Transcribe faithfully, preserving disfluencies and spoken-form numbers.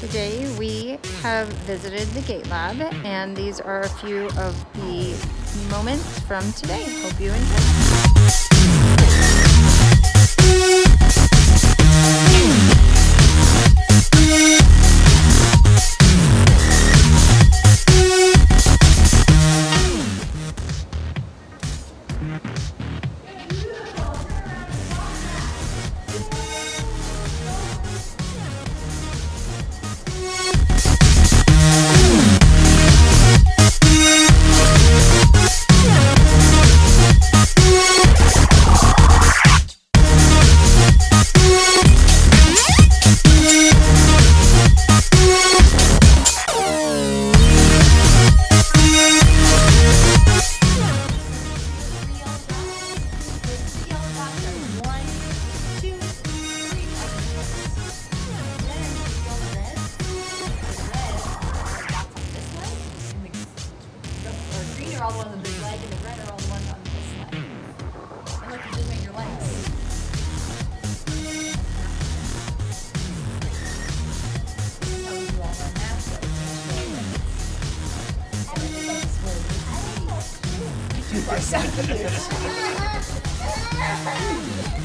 Today we have visited the Gait Lab, and these are a few of the moments from today. Hope you enjoy. All the ones on this leg, and the red are all the ones on this leg. And look, you just made your legs. This is how we do all our math, so make sure that it's you are so cute.